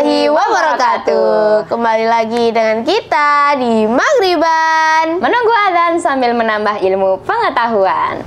warahmatullahi wabarakatuh. Kembali lagi dengan kita di Maghriban, menunggu adzan sambil menambah ilmu pengetahuan.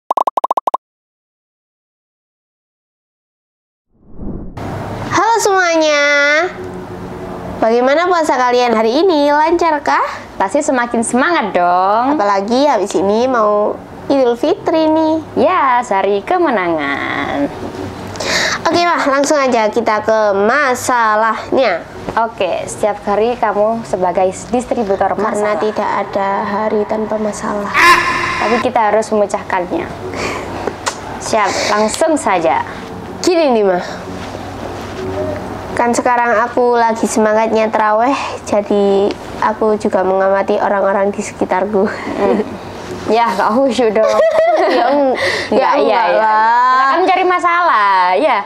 Halo semuanya, bagaimana puasa kalian hari ini? Lancarkah? Pasti semakin semangat dong. Apalagi habis ini mau Idul Fitri nih. Ya, hari kemenangan. Oke Mah, langsung aja kita ke masalahnya. Oke, setiap hari kamu sebagai distributor Karena masalah. tidak ada hari tanpa masalah. Tapi kita harus memecahkannya. Siap, langsung saja. Gini nih Mah, kan sekarang aku lagi semangatnya terawih, jadi aku juga mengamati orang-orang di sekitarku. Ya, gak khusyuk dong. Ya enggak lah. Kita kan mencari masalah, ya.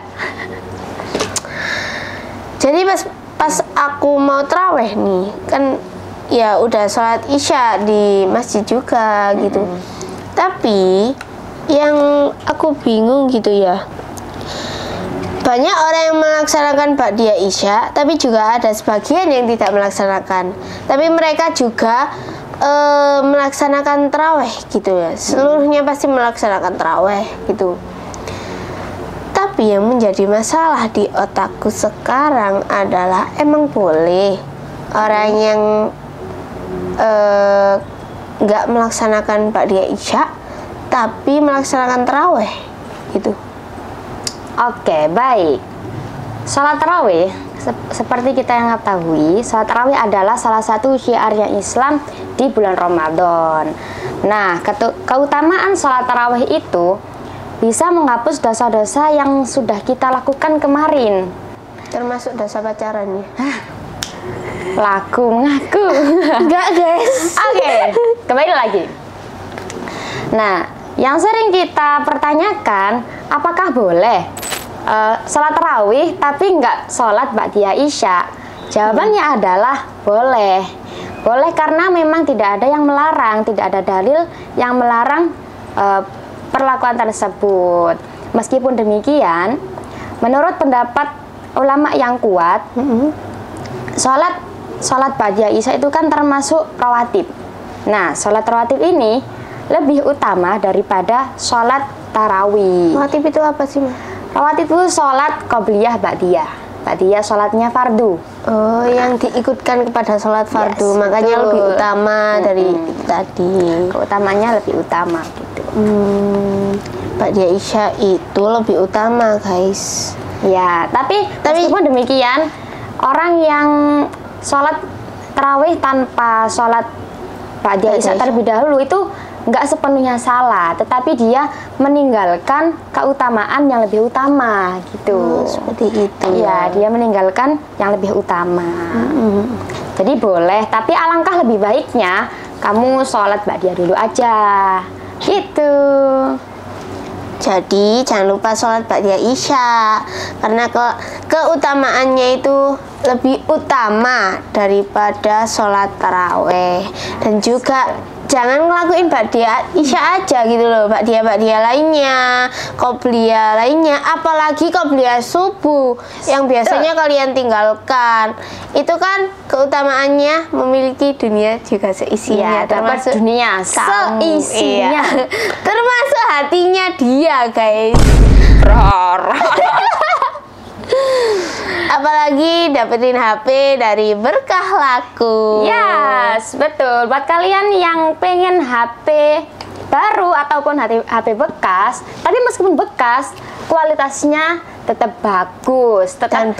Jadi pas aku mau terawih nih, kan ya udah sholat isya di masjid juga gitu. Tapi yang aku bingung gitu ya, banyak orang yang melaksanakan ba'diyah isya, tapi juga ada sebagian yang tidak melaksanakan. Tapi mereka juga melaksanakan terawih gitu ya. Seluruhnya pasti melaksanakan terawih gitu. Tapi yang menjadi masalah di otakku sekarang adalah, emang boleh orang yang nggak melaksanakan ba'diyah isya tapi melaksanakan terawih gitu? Oke, baik. Salat tarawih, seperti kita yang ketahui, salat tarawih adalah salah satu syiarnya Islam di bulan Ramadan. Nah, keutamaan salat tarawih itu bisa menghapus dosa-dosa yang sudah kita lakukan kemarin. Termasuk dosa pacaran ya? Laku mengaku. Enggak guys. Oke, kembali lagi. Nah, yang sering kita pertanyakan, apakah boleh sholat tarawih tapi nggak sholat ba'diyah isya? Jawabannya adalah boleh. Boleh karena memang tidak ada yang melarang, tidak ada dalil yang melarang perlakuan tersebut. Meskipun demikian, menurut pendapat ulama yang kuat, sholat ba'diyah isya itu kan termasuk rawatib. Nah, sholat rawatib ini lebih utama daripada sholat tarawih. Rawatib itu apa sih Mas? Rawatib itu sholat qobliyah ba'diyah. Ba'diyah sholatnya fardu. Oh, yang diikutkan kepada sholat fardu. Yes, makanya betul. lebih utama dari itu tadi. Keutamanya lebih utama gitu. Ba'diyah isya itu lebih utama guys. Ya, tapi meskipun demikian, orang yang sholat tarawih tanpa sholat ba'diyah isya terlebih dahulu itu nggak sepenuhnya salah, tetapi dia meninggalkan keutamaan yang lebih utama gitu. Seperti itu ya, dia meninggalkan yang lebih utama. Jadi boleh, tapi alangkah lebih baiknya kamu sholat ba'diyah dulu aja gitu. Jadi jangan lupa sholat ba'diyah isya, karena keutamaannya itu lebih utama daripada sholat taraweh. Dan juga jangan ngelakuin ba'diyah isya aja gitu loh, ba'diyah lainnya, qobliyah lainnya, apalagi qobliyah subuh yang biasanya kalian tinggalkan. Itu kan keutamaannya memiliki dunia juga seisinya, Ya, termasuk dunia seisinya. Iya. Termasuk hatinya dia guys. Apalagi dapetin HP dari Berkah Laku. Yes, betul. Buat kalian yang pengen HP baru ataupun HP bekas, tapi meskipun bekas, kualitasnya tetap bagus, tetap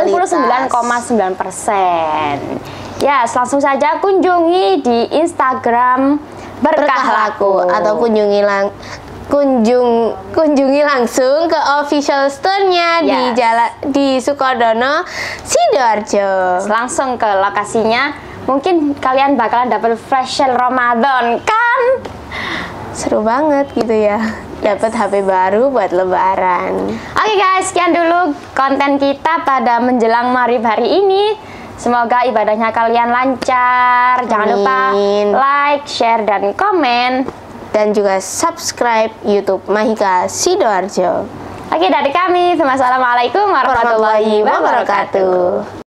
99,9%. Yes, langsung saja kunjungi di Instagram Berkah Laku atau kunjungi langsung ke official store-nya di Sukodono, Sidoarjo. Langsung ke lokasinya, mungkin kalian bakalan dapat flash sale Ramadan kan? Seru banget gitu ya, dapat HP baru buat lebaran. Oke guys, sekian dulu konten kita pada menjelang Maghrib hari ini. Semoga ibadahnya kalian lancar. Jangan lupa like, share, dan komen. Dan juga subscribe YouTube Mahika Sidoarjo. Oke, dari kami, assalamualaikum warahmatullahi wabarakatuh.